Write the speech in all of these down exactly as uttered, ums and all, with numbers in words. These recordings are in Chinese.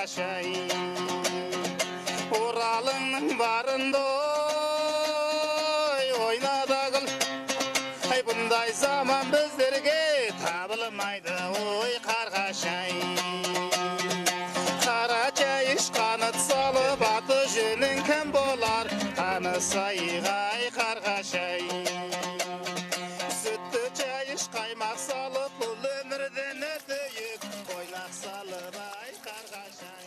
kargaşay Uralının barındoy oynadagıl Ay bunday zaman bizlerge tabılmaydı oy kargaşay Karaca iş kanıt salıp atı jönün kim bolar Kanı sayıgay kargaşay Süttü çayış kaymak salıp bu ömürden ötüyüp Oynak salıp ay kargaşay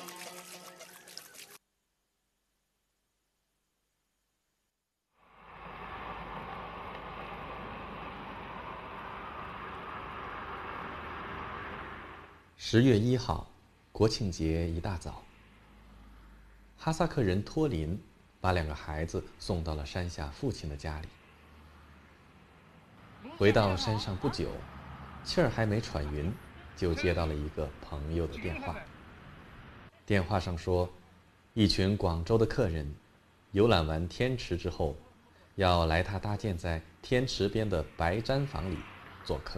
十月一号，国庆节一大早，哈萨克人托林把两个孩子送到了山下父亲的家里。回到山上不久，气儿还没喘匀，就接到了一个朋友的电话。电话上说，一群广州的客人游览完天池之后，要来他搭建在天池边的白毡房里做客。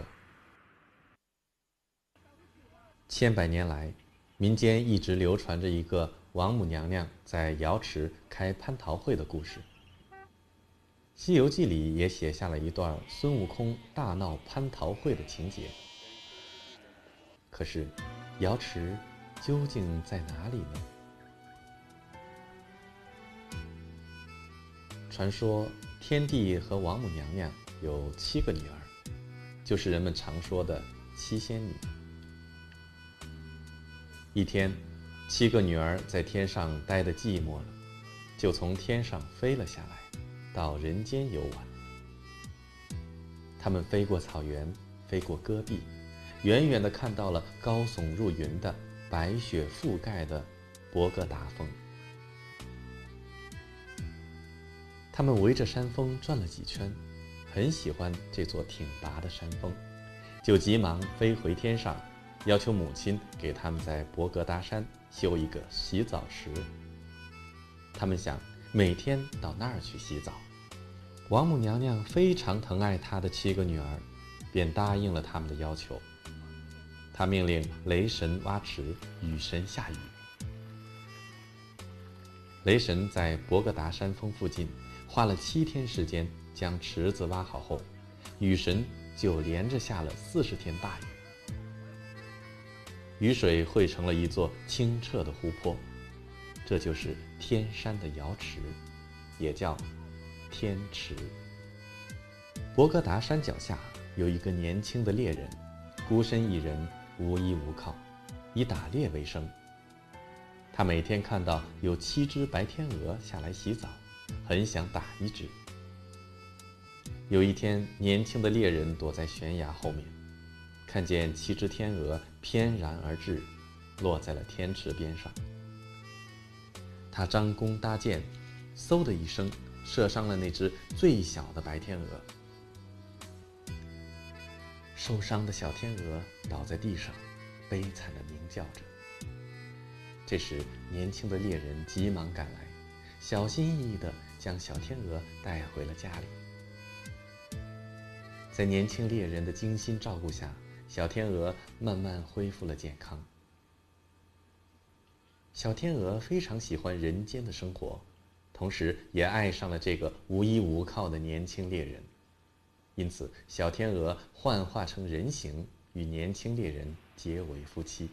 千百年来，民间一直流传着一个王母娘娘在瑶池开蟠桃会的故事。《西游记》里也写下了一段孙悟空大闹蟠桃会的情节。可是，瑶池究竟在哪里呢？传说天帝和王母娘娘有七个女儿，就是人们常说的七仙女。 一天，七个女儿在天上待得寂寞了，就从天上飞了下来，到人间游玩。她们飞过草原，飞过戈壁，远远地看到了高耸入云的白雪覆盖的博格达峰。她们围着山峰转了几圈，很喜欢这座挺拔的山峰，就急忙飞回天上。 要求母亲给他们在博格达山修一个洗澡池。他们想每天到那儿去洗澡。王母娘娘非常疼爱她的七个女儿，便答应了他们的要求。她命令雷神挖池，雨神下雨。雷神在博格达山峰附近花了七天时间将池子挖好后，雨神就连着下了四十天大雨。 雨水汇成了一座清澈的湖泊，这就是天山的瑶池，也叫天池。博格达山脚下有一个年轻的猎人，孤身一人，无依无靠，以打猎为生。他每天看到有七只白天鹅下来洗澡，很想打一只。有一天，年轻的猎人躲在悬崖后面。 看见七只天鹅翩然而至，落在了天池边上。他张弓搭箭，嗖的一声，射伤了那只最小的白天鹅。受伤的小天鹅倒在地上，悲惨地鸣叫着。这时，年轻的猎人急忙赶来，小心翼翼地将小天鹅带回了家里。在年轻猎人的精心照顾下， 小天鹅慢慢恢复了健康。小天鹅非常喜欢人间的生活，同时也爱上了这个无依无靠的年轻猎人。因此，小天鹅幻化成人形，与年轻猎人结为夫妻。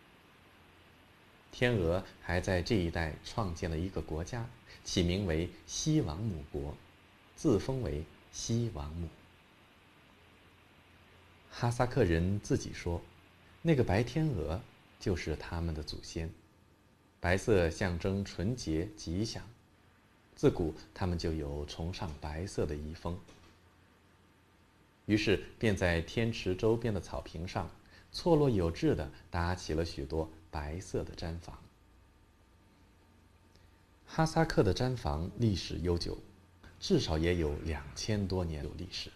天鹅还在这一带创建了一个国家，起名为西王母国，自封为西王母。 哈萨克人自己说，那个白天鹅就是他们的祖先。白色象征纯洁吉祥，自古他们就有崇尚白色的遗风。于是便在天池周边的草坪上，错落有致地搭起了许多白色的毡房。哈萨克的毡房历史悠久，至少也有两千多年有历史。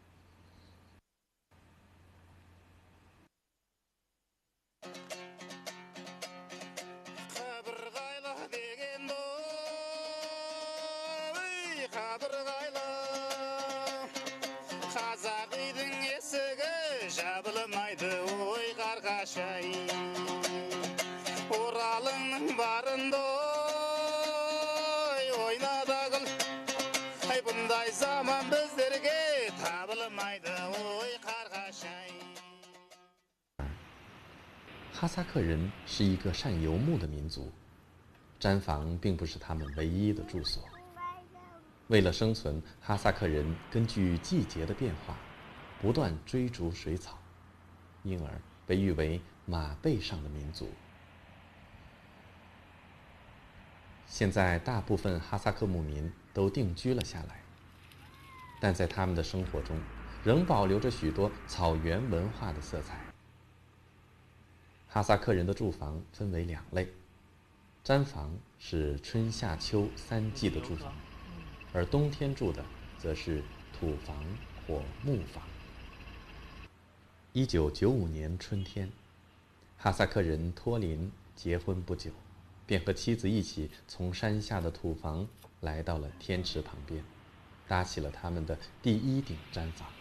Kazakh idin esige jabılmaydı oy kargaşay. Kralının varında oynadagal Ay bunday zaman bizlerge tabılmaydı oy kargaşay 哈萨克人是一个善游牧的民族，毡房并不是他们唯一的住所。为了生存，哈萨克人根据季节的变化，不断追逐水草，因而被誉为马背上的民族。现在大部分哈萨克牧民都定居了下来，但在他们的生活中，仍保留着许多草原文化的色彩。哈萨克人的住房分为两类，毡房是春夏秋三季的住房，而冬天住的则是土房或木房。一九九五年春天，哈萨克人托林结婚不久，便和妻子一起从山下的土房来到了天池旁边，搭起了他们的第一顶毡房。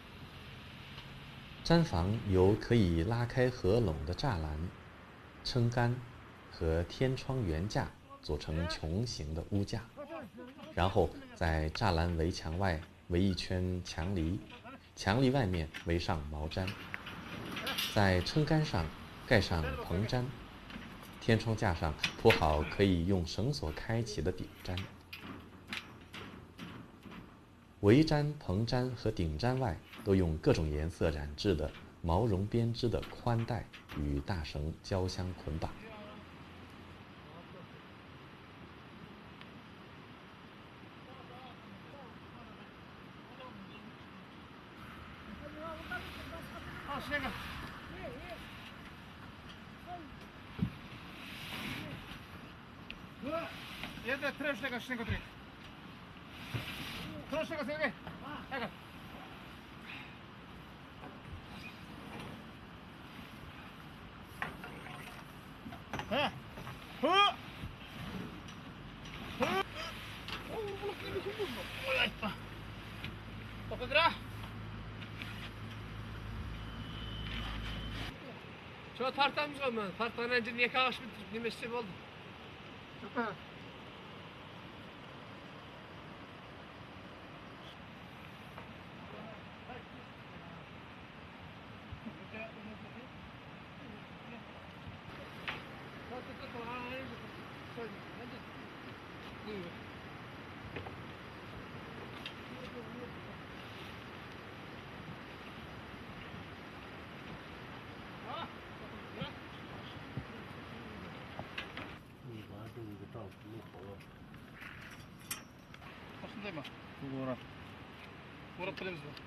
毡房由可以拉开合拢的栅栏、撑杆和天窗圆架组成穹形的屋架，然后在栅栏围墙外围一圈墙篱，墙篱外面围上毛毡，在撑杆上盖上棚毡，天窗架上铺好可以用绳索开启的顶毡。围毡、棚毡和顶毡外都用各种颜色染制的毛绒编织的宽带与大绳交相捆绑。 Şu tartanmış ama tartan önce niye kalkış bir nimesi oldu? Değil mi? Bu Murat. Murat bilemiz mi?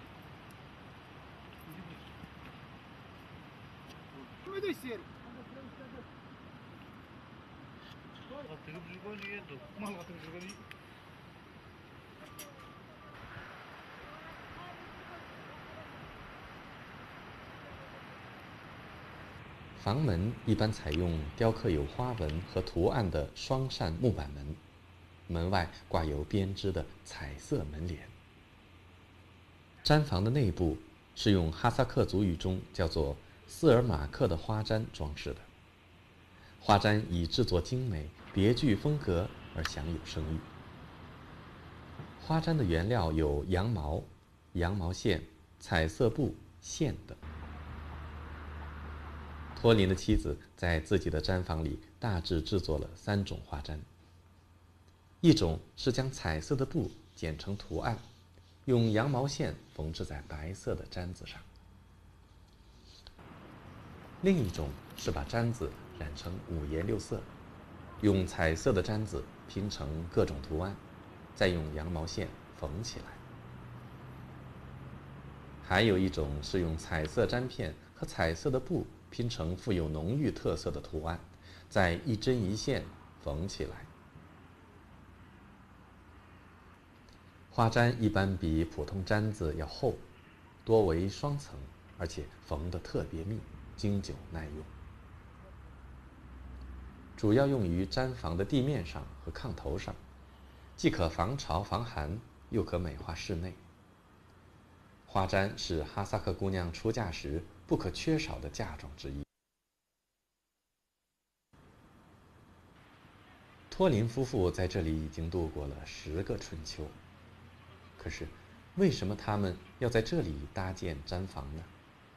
Ne de istiyor? Katıgı bir gol yiyordu. Mal katıgı bir gol yiyordu. 房门一般采用雕刻有花纹和图案的双扇木板门，门外挂有编织的彩色门帘。毡房的内部是用哈萨克族语中叫做斯尔马克的花毡装饰的，花毡以制作精美、别具风格而享有声誉。花毡的原料有羊毛、羊毛线、彩色布、线等。托林的妻子在自己的毡房里大致制作了三种花毡，一种是将彩色的布剪成图案，用羊毛线缝制在白色的毡子上；另一种是把毡子染成五颜六色，用彩色的毡子拼成各种图案，再用羊毛线缝起来；还有一种是用彩色毡片和彩色的布拼成富有浓郁特色的图案，再一针一线缝起来。花毡一般比普通毡子要厚，多为双层，而且缝得特别密，经久耐用。主要用于毡房的地面上和炕头上，既可防潮防寒，又可美化室内。花毡是哈萨克姑娘出嫁时不可缺少的嫁妆之一。 托林夫妇在这里已经度过了十个春秋，可是，为什么他们要在这里搭建毡房呢？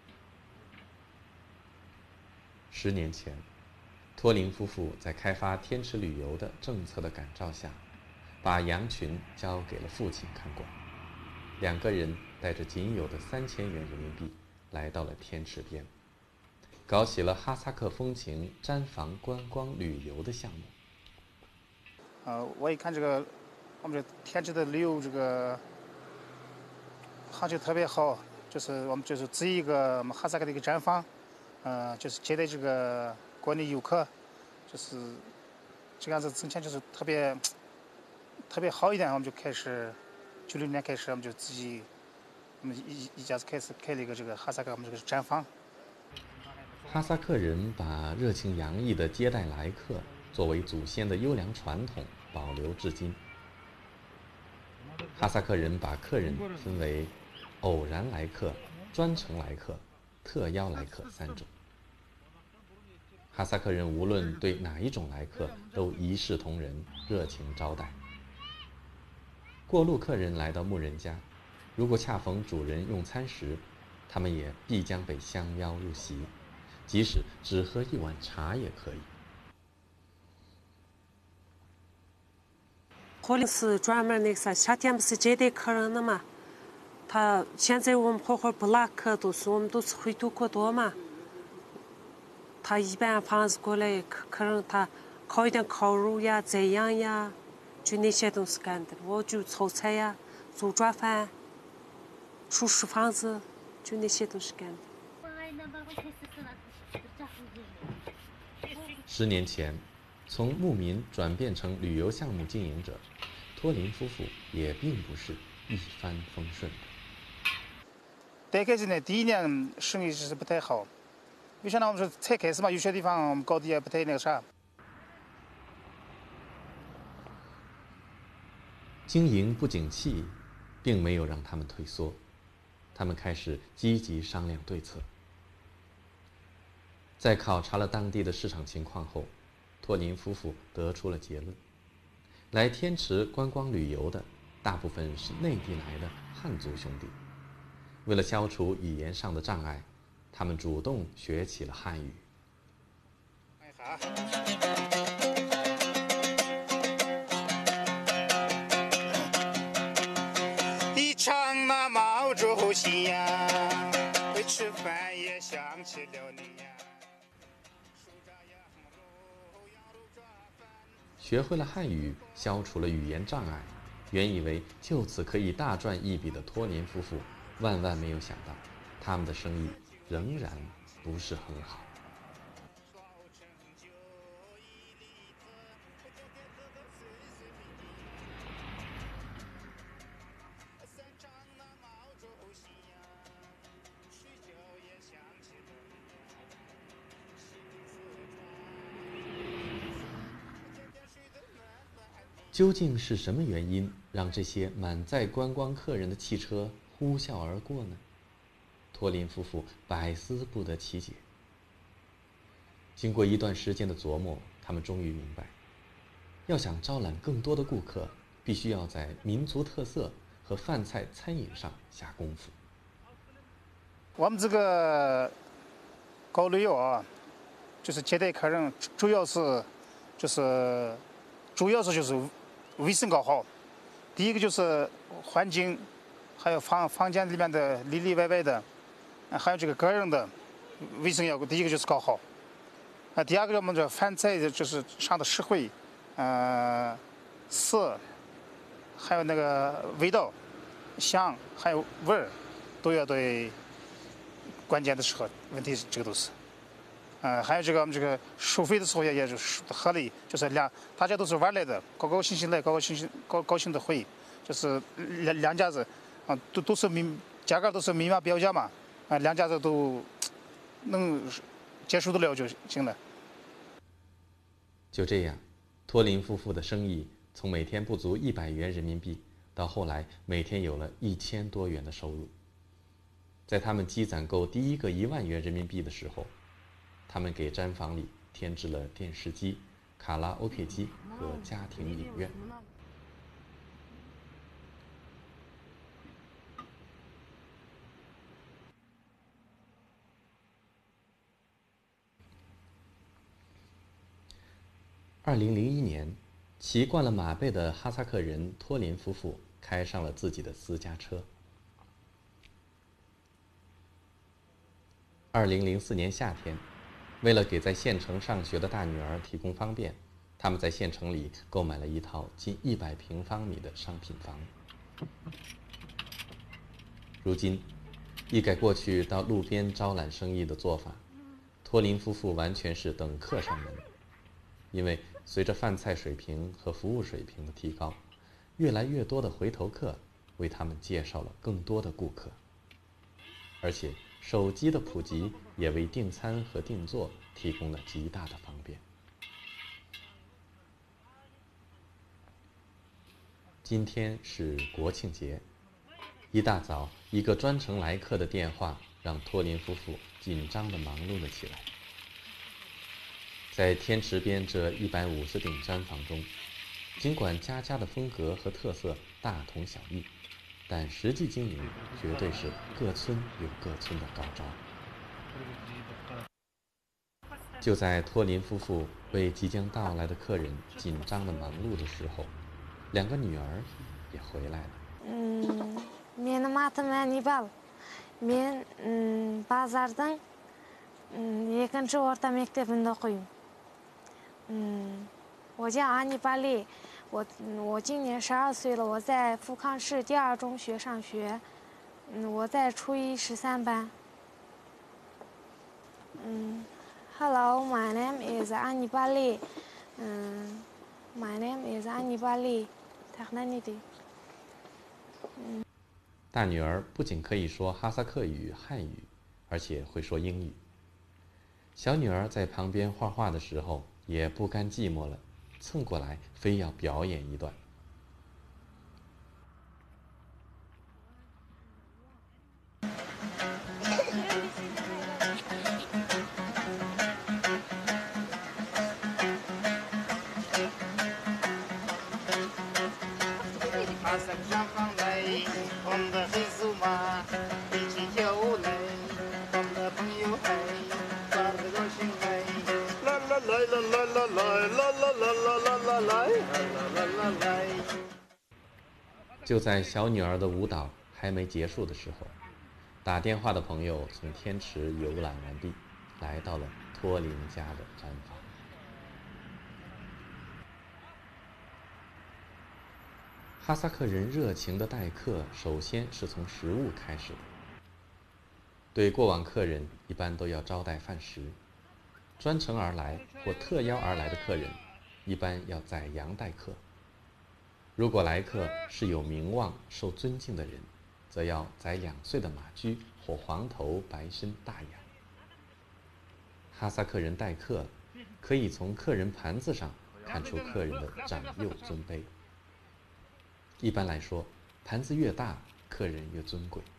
十年前，托林夫妇在开发天池旅游的政策的感召下，把羊群交给了父亲看管。两个人带着仅有的三千元人民币来到了天池边，搞起了哈萨克风情毡房观光旅游的项目。 呃，我一看这个我们这天池的旅游这个行情特别好，就是我们就是只一个我们哈萨克的一个毡房，呃，就是接待这个国内游客，就是这个样子挣钱就是特别特别好一点。我们就开始九六年开始，我们就自己我们一一家子开始开了一个这个哈萨克我们这个毡房。 哈萨克人把热情洋溢的接待来客作为祖先的优良传统保留至今。哈萨克人把客人分为偶然来客、专程来客、特邀来客三种。哈萨克人无论对哪一种来客都一视同仁，热情招待。过路客人来到牧人家，如果恰逢主人用餐时，他们也必将被相邀入席，即使只喝一碗茶也可以。 托林是专门那个啥，夏天不是接待客人的嘛？他现在我们伙伙不拉客，都是我们都是回头客多嘛。他一般房子过来客客人，他烤一点烤肉呀、宰羊呀，就那些都是干的。我就炒菜呀、做抓饭、收拾房子，就那些都是干的。 十年前，从牧民转变成旅游项目经营者，托林夫妇也并不是一帆风顺的。 刚开始呢，第一年生意是不太好，为啥呢？我们说才开始嘛，有些地方我们搞得也不太那个啥。 经营不景气，并没有让他们退缩，他们开始积极商量对策。在考察了当地的市场情况后，托林夫妇得出了结论：来天池观光旅游的大部分是内地来的汉族兄弟。为了消除语言上的障碍，他们主动学起了汉语。 一唱那毛主席呀，为吃饭也想起了你呀。 学会了汉语，消除了语言障碍，原以为就此可以大赚一笔的托林夫妇，万万没有想到，他们的生意仍然不是很好。究竟是什么原因让这些满载观光客人的汽车呼啸而过呢？托林夫妇百思不得其解。经过一段时间的琢磨，他们终于明白，要想招揽更多的顾客，必须要在民族特色和饭菜餐饮上下功夫。 我们这个搞旅游啊，就是接待客人，主要是就是主要是就是卫生搞好。第一个就是环境，还有房房间里面的里里外外的，还有这个个人的卫生要第一个就是搞好。啊，第二个我们这饭菜就是上的实惠，呃，色，还有那个味道、香，还有味儿，都要对。关键的时候，问题这个都是，呃，还有这个我们这个收费的时候也也是合理，就是两大家都是玩来的，高高兴兴来，高高兴兴高高兴的回，就是两两家子啊，都都是明价格都是明码标价嘛，啊，两家子都能接受得了就行了。 就这样，托林夫妇的生意从每天不足一百元人民币，到后来每天有了一千多元的收入。在他们积攒够第一个一万元人民币的时候，他们给毡房里添置了电视机、 卡拉 OK 机和家庭影院。二零零一年，骑惯了马背的哈萨克人托林夫妇开上了自己的私家车。二零零四年夏天，为了给在县城上学的大女儿提供方便，他们在县城里购买了一套近一百平方米的商品房。如今，一改过去到路边招揽生意的做法，托林夫妇完全是等客上门。因为随着饭菜水平和服务水平的提高，越来越多的回头客为他们介绍了更多的顾客，而且手机的普及也为订餐和订座提供了极大的方便。今天是国庆节，一大早，一个专程来客的电话让托林夫妇紧张地忙碌了起来。在天池边这一百五十顶毡房中，尽管家家的风格和特色大同小异，但实际经营绝对是各村有各村的高招。就在托林夫妇为即将到来的客人紧张的忙碌的时候，两个女儿也回来了。 嗯，менің атым Әнибал. Мен базардың екінші орта мектебінде оқимын. 嗯，我叫安妮巴利，我我今年十二岁了，我在富康市第二中学上学，嗯，我在初一十三班。嗯 ，Hello, my name is Annie Bali. 嗯 ，My name is Annie Bali. 嗯，大女儿不仅可以说哈萨克语、汉语，而且会说英语。小女儿在旁边画画的时候也不甘寂寞了，蹭过来非要表演一段。就在小女儿的舞蹈还没结束的时候，打电话的朋友从天池游览完毕，来到了托林家的毡房。哈萨克人热情的待客，首先是从食物开始的。对过往客人，一般都要招待饭食。专程而来或特邀而来的客人，一般要宰羊待客。如果来客是有名望、受尊敬的人，则要宰两岁的马驹或黄头白身大羊。哈萨克人待客，可以从客人盘子上看出客人的长幼尊卑。一般来说，盘子越大，客人越尊贵。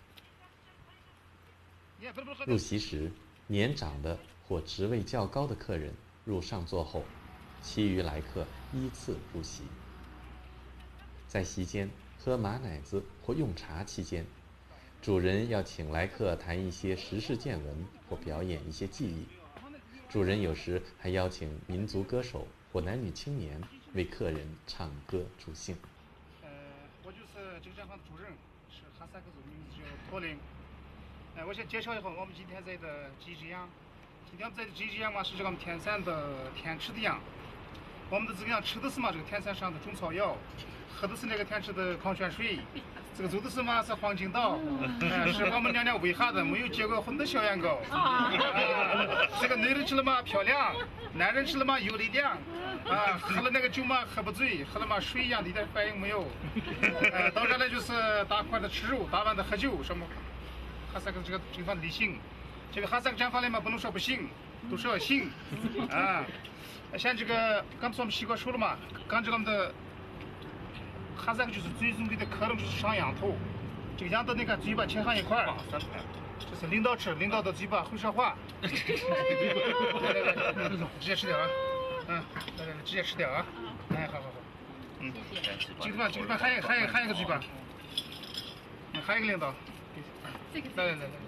入席时，年长的或职位较高的客人入上座后，其余来客依次入席。在席间喝马奶子或用茶期间，主人要请来客谈一些时事见闻或表演一些技艺。主人有时还邀请民族歌手或男女青年为客人唱歌助兴。 呃，我就是这个毡房的主任，是哈萨克族，名字叫托林。呃，我先介绍一下，我们今天在的这只羊，今天我们在的这只羊嘛是这个我们天山的天池的羊。我们的这个羊吃的是嘛这个天山上的中草药，喝的是那个天池的矿泉水，这个走的是嘛是黄金道，呃，是我们娘娘喂下的，没有结过婚的小羊羔。呃、这个女人吃了嘛漂亮，男人吃了嘛有力量，啊，喝了那个酒嘛喝不醉，喝了嘛水一样的一点反应没有。呃，当然了就是大块的吃肉，大碗的喝酒，什么哈萨克这个地方的理性，这个哈萨克毡房里嘛不能说不行，都是要行啊。像这个刚才我们西瓜说了嘛，刚这个我们的哈萨克就是最重要的客人就是上羊头，这个羊的你看嘴巴切上一块儿，这是领导吃，领导的嘴巴会说话。来来来，直接吃掉啊！ 嗯，来来来，直接吃掉啊！哎，好好好。嗯，这个饭这个饭还有还有还有一个嘴巴，嗯，还有一个领导。这个。来来来来。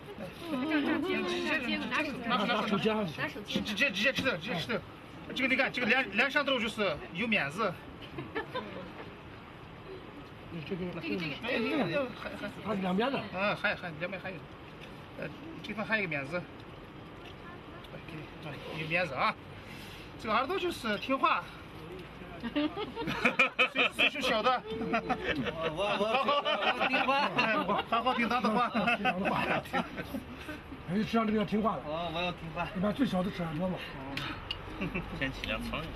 拿拿手机，拿手机，直接直接吃掉，直接吃掉。这个你看，这个脸脸上头就是有面子。这个这个这个，哎呀，还还还两边的，嗯，还还两边还有，呃，这方还有一个面子，给有面子啊。这个耳朵就是听话。岁岁数小的， 我我我听话， 好好听他的话， 听他的话。还有吃上这个要听话的。 哦，我要听话。 一般最小的吃耳朵嘛。 先起两层。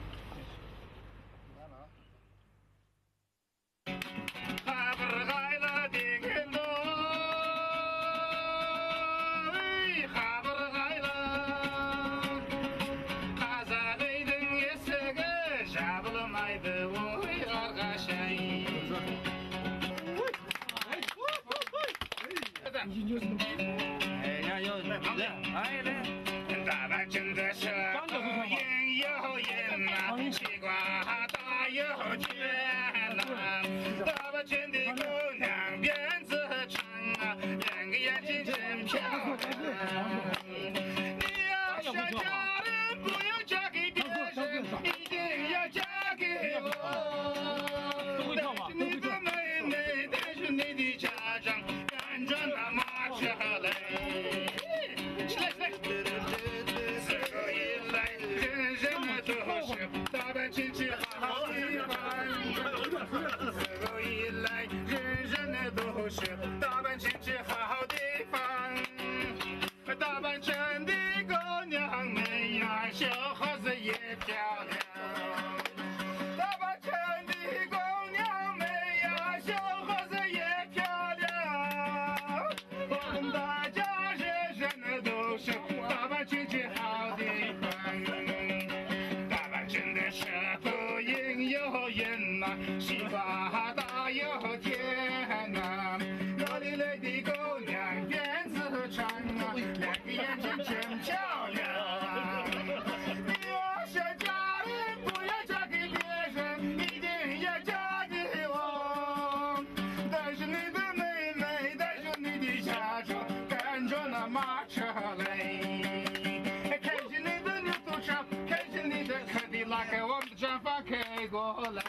哎呀，要哎来，大板真的是有赢有赢呐，西瓜大有甜呐，大板真的姑娘辫子长啊，两个眼睛真漂亮。你要是嫁人，不要嫁给别人，一定要嫁给我。带着你的妹妹，带着你的家长。赶着那马车来，起来起来！自古以来，人人都是大板亲戚好地方。自古以来，人人都是大板亲戚好地方。大板城的姑娘美呀，小伙子也漂亮。大板城的姑娘美呀，小伙子也漂亮。我们大家人人都是大板亲戚好地方，大板真的是不赢有赢呐，西瓜大有甜呐，哪里来的姑娘辫子长啊，两个眼睛真漂亮。你要是嫁人，不要嫁给别人，一定要嫁给我。带着你的妹妹，带着你的家长，赶着那马车来，开着你的牛头车，开着你的科迪拉克，我们的毡房开过来。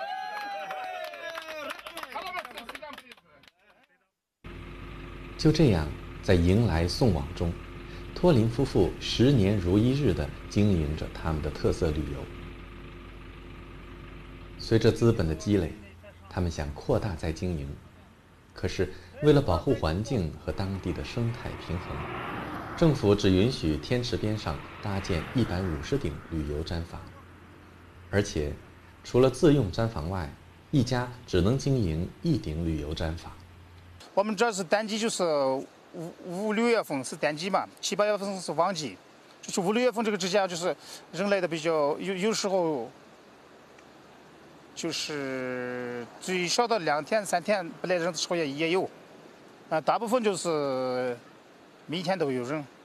好了吧，四张杯子。 就这样，在迎来送往中，托林夫妇十年如一日地经营着他们的特色旅游。随着资本的积累，他们想扩大再经营，可是为了保护环境和当地的生态平衡，政府只允许天池边上搭建一百五十顶旅游毡房，而且除了自用毡房外，一家只能经营一顶旅游毡房。 我们这是淡季，就是五五六月份是淡季嘛，七八月份是旺季。就是五六月份这个之间，就是人来的比较有，有时候就是最少的两天三天不来人的时候也也有，啊，大部分就是每天都有人。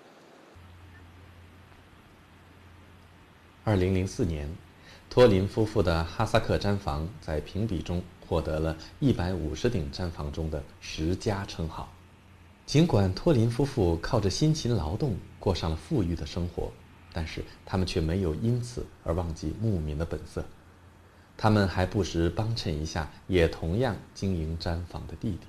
二零零四年，托林夫妇的哈萨克毡房在评比中获得了一百五十顶毡房中的十佳称号。尽管托林夫妇靠着辛勤劳动过上了富裕的生活，但是他们却没有因此而忘记牧民的本色。他们还不时帮衬一下也同样经营毡房的弟弟。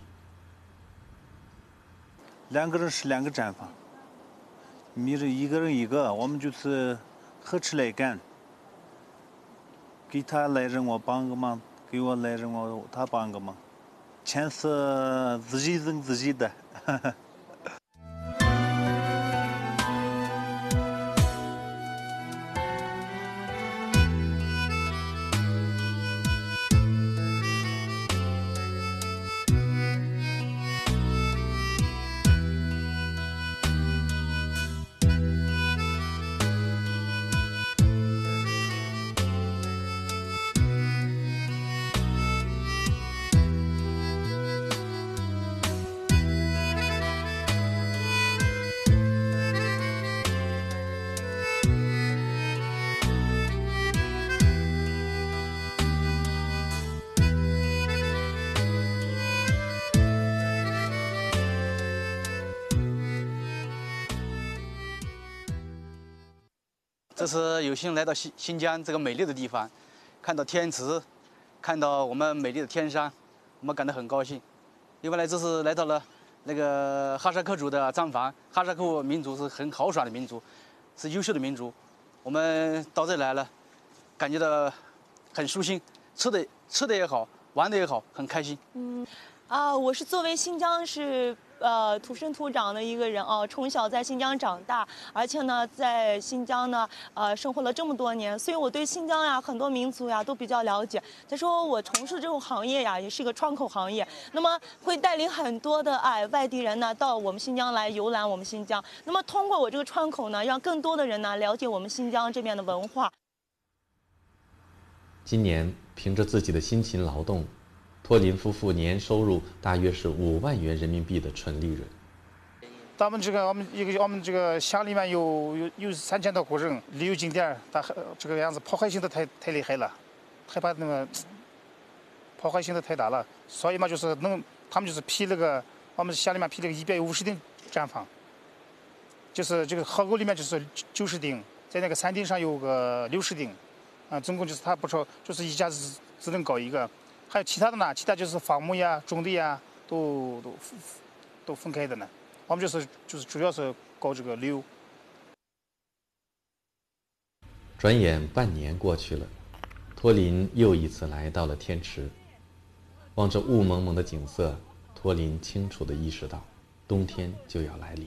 两个人是两个毡房，你是一个人一个，我们就是合吃来干。给他来人我帮个忙，给我来人我他帮个忙，钱是自己挣自己的。 这次有幸来到新新疆这个美丽的地方，看到天池，看到我们美丽的天山，我们感到很高兴。另外呢，这次来到了那个哈萨克族的毡房。哈萨克民族是很豪爽的民族，是优秀的民族。我们到这里来了，感觉到很舒心，吃的吃的也好，玩的也好，很开心。 嗯，啊，我是作为新疆是呃土生土长的一个人啊，从小在新疆长大，而且呢，在新疆呢呃生活了这么多年，所以我对新疆呀很多民族呀都比较了解。再说我从事这种行业呀，也是一个窗口行业，那么会带领很多的哎外地人呢到我们新疆来游览我们新疆。那么通过我这个窗口呢，让更多的人呢了解我们新疆这边的文化。 今年凭着自己的辛勤劳动，托林夫妇年收入大约是五万元人民币的纯利润。 咱们这个我们一个我们这个乡里面有有有三千多户人，旅游景点，它这个样子破坏性都太太厉害了，害怕那个破坏性都太大了，所以嘛就是弄他们就是批那个我们乡里面批了个一百五十顶毡房，就是这个河沟里面就是九十顶，在那个山顶上有个六十顶，啊，总共就是他不说就是一家只只能搞一个。还有其他的呢，其他就是伐木呀、种地呀，都都都分开的呢。我们就是就是主要是搞这个旅游。 转眼半年过去了，托林又一次来到了天池。望着雾蒙蒙的景色，托林清楚地意识到，冬天就要来临。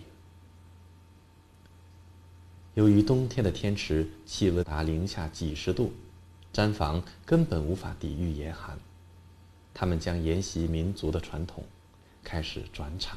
由于冬天的天池气温达零下几十度，毡房根本无法抵御严寒。他们将沿袭民族的传统，开始转场。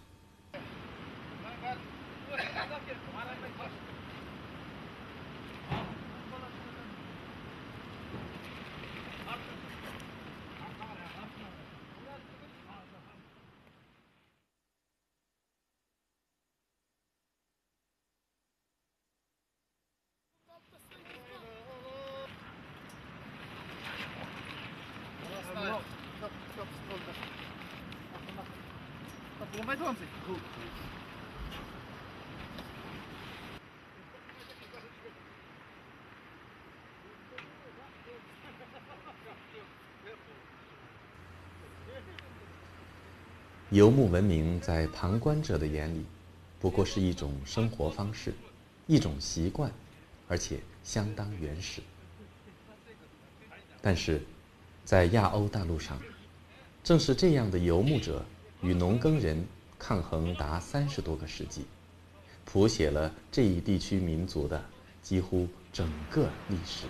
游牧文明在旁观者的眼里，不过是一种生活方式，一种习惯，而且相当原始。但是，在亚欧大陆上，正是这样的游牧者与农耕人抗衡达三十多个世纪，谱写了这一地区民族的几乎整个历史。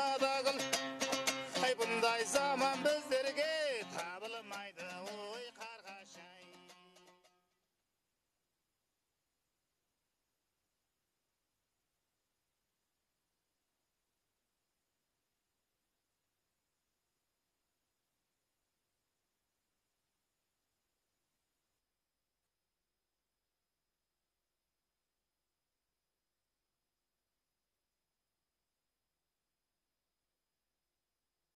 Bunday zaman bizlerge tabılmaydı oy